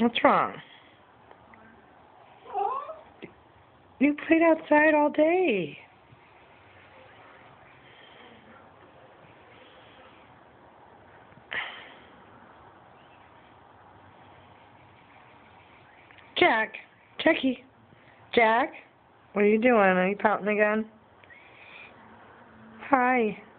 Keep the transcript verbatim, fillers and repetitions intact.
What's wrong? You played outside all day. Jack. Jackie. Jack. What are you doing? Are you pouting again? Hi.